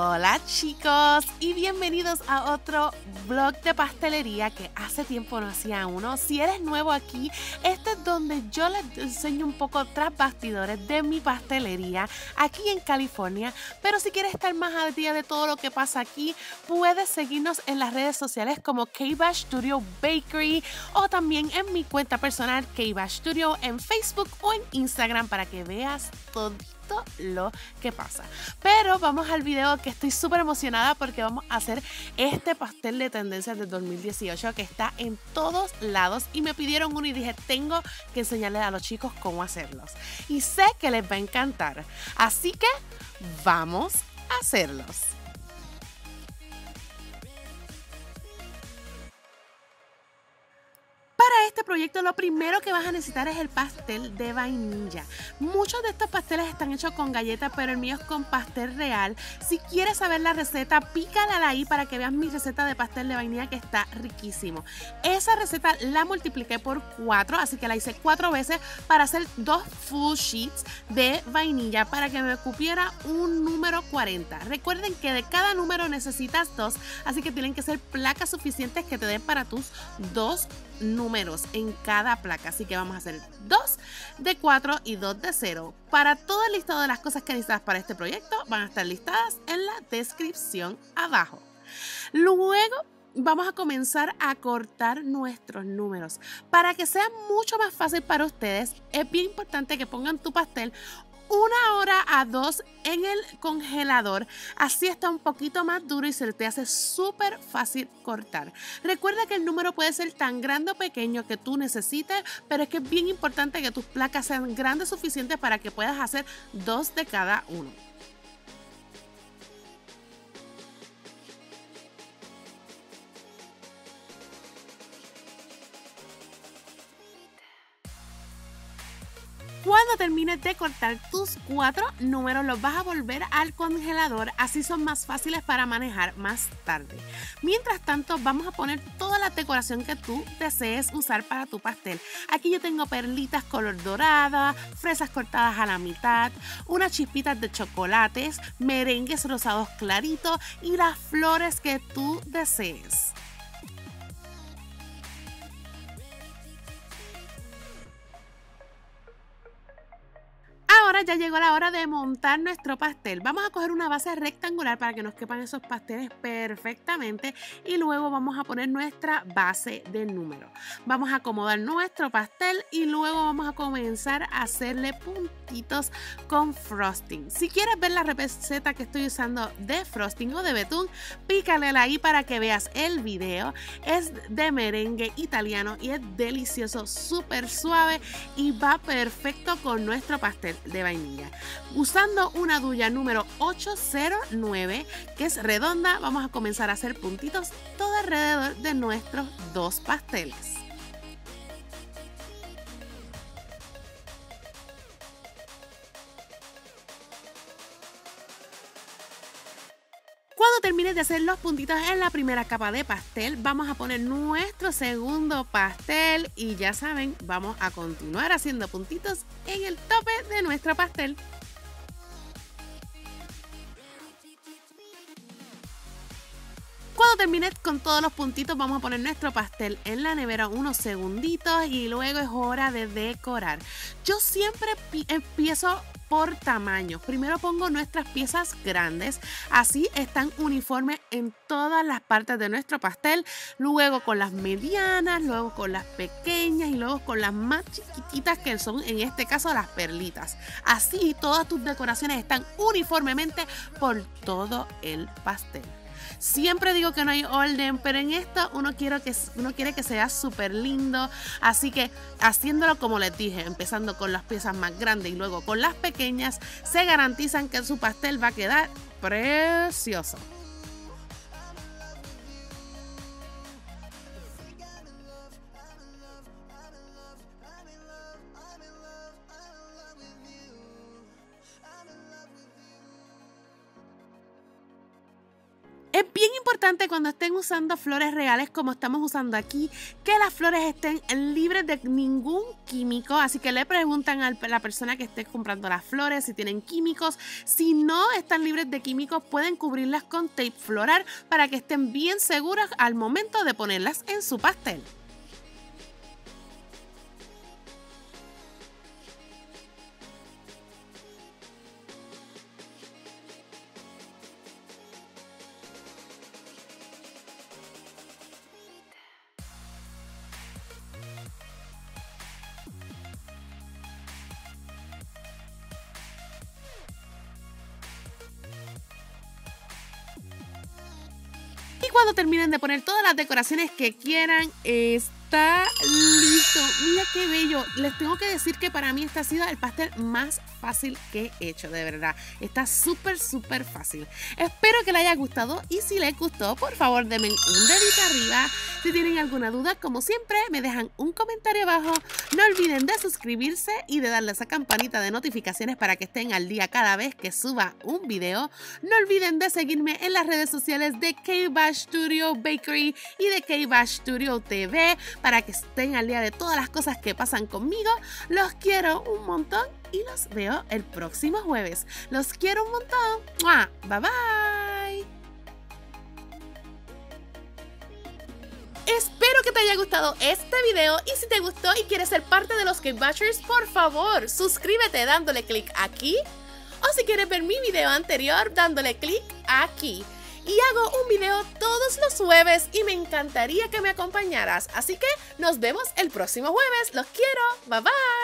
Hola chicos y bienvenidos a otro vlog de pastelería que hace tiempo no hacía uno. Si eres nuevo aquí, este es donde yo les enseño un poco tras bastidores de mi pastelería aquí en California. Pero si quieres estar más al día de todo lo que pasa aquí, puedes seguirnos en las redes sociales como K-Bash Studio Bakery o también en mi cuenta personal K-Bash Studio en Facebook o en Instagram para que veas todo lo que pasa. Pero vamos al video, que estoy súper emocionada porque vamos a hacer este pastel de tendencias del 2018 que está en todos lados y me pidieron uno y dije tengo que enseñarles a los chicos cómo hacerlos y sé que les va a encantar, así que vamos a hacerlos. Para este proyecto lo primero que vas a necesitar es el pastel de vainilla. Muchos de estos pasteles están hechos con galletas, pero el mío es con pastel real. Si quieres saber la receta, pícale ahí para que veas mi receta de pastel de vainilla que está riquísimo. Esa receta la multipliqué por 4, así que la hice 4 veces para hacer 2 full sheets de vainilla para que me cupiera un número 40. Recuerden que de cada número necesitas 2, así que tienen que ser placas suficientes que te den para tus 2 números en cada placa, así que vamos a hacer 2 de 4 y 2 de 0. Para todo el listado de las cosas que necesitas para este proyecto van a estar listadas en la descripción abajo. Luego vamos a comenzar a cortar nuestros números. Para que sea mucho más fácil para ustedes, es bien importante que pongan tu pastel 1 hora a 2 en el congelador, así está un poquito más duro y se te hace súper fácil cortar. Recuerda que el número puede ser tan grande o pequeño que tú necesites, pero es que es bien importante que tus placas sean grandes suficientes para que puedas hacer 2 de cada uno. Cuando termines de cortar tus 4 números, los vas a volver al congelador, así son más fáciles para manejar más tarde. Mientras tanto, vamos a poner toda la decoración que tú desees usar para tu pastel. Aquí yo tengo perlitas color dorada, fresas cortadas a la mitad, unas chispitas de chocolates, merengues rosados claritos y las flores que tú desees. Ahora ya llegó la hora de montar nuestro pastel. Vamos a coger una base rectangular para que nos quepan esos pasteles perfectamente y luego vamos a poner nuestra base de número. Vamos a acomodar nuestro pastel y luego vamos a comenzar a hacerle puntitos con frosting. Si quieres ver la receta que estoy usando de frosting o de betún, pícale ahí para que veas el video. Es de merengue italiano y es delicioso, súper suave y va perfecto con nuestro pastel de vainilla. Usando una duya número 809 que es redonda, vamos a comenzar a hacer puntitos todo alrededor de nuestros 2 pasteles. Cuando termines de hacer los puntitos en la primera capa de pastel, vamos a poner nuestro segundo pastel y ya saben, vamos a continuar haciendo puntitos en el tope de nuestro pastel. Cuando termines con todos los puntitos, vamos a poner nuestro pastel en la nevera unos segunditos y luego es hora de decorar. Yo siempre empiezo por tamaño. Primero pongo nuestras piezas grandes, así están uniformes en todas las partes de nuestro pastel, luego con las medianas, luego con las pequeñas y luego con las más chiquititas que son en este caso las perlitas. Así todas tus decoraciones están uniformemente por todo el pastel. Siempre digo que no hay orden, pero en esto uno quiere que sea súper lindo, así que haciéndolo como les dije, empezando con las piezas más grandes y luego con las pequeñas, se garantizan que su pastel va a quedar precioso. Es bien importante cuando estén usando flores reales como estamos usando aquí, que las flores estén libres de ningún químico, así que le preguntan a la persona que esté comprando las flores si tienen químicos. Si no están libres de químicos, pueden cubrirlas con tape floral para que estén bien seguras al momento de ponerlas en su pastel. Y cuando terminen de poner todas las decoraciones que quieran, está listo. Mira qué bello. Les tengo que decir que para mí este ha sido el pastel más fácil que he hecho, de verdad. Está súper fácil. Espero que les haya gustado y si les gustó, por favor denme un dedito arriba. Si tienen alguna duda, como siempre, me dejan un comentario abajo. No olviden de suscribirse y de darle a esa campanita de notificaciones para que estén al día cada vez que suba un video. No olviden de seguirme en las redes sociales de K-Bash Studio Bakery y de K-Bash Studio TV para que estén al día de todas las cosas que pasan conmigo. Los quiero un montón y los veo el próximo jueves. Los quiero un montón. ¡Mua! Bye bye. Espero que te haya gustado este video y si te gustó y quieres ser parte de los K-Bashers, por favor suscríbete dándole clic aquí o si quieres ver mi video anterior dándole clic aquí. Y hago un video todos los jueves y me encantaría que me acompañaras. Así que nos vemos el próximo jueves. Los quiero. Bye bye.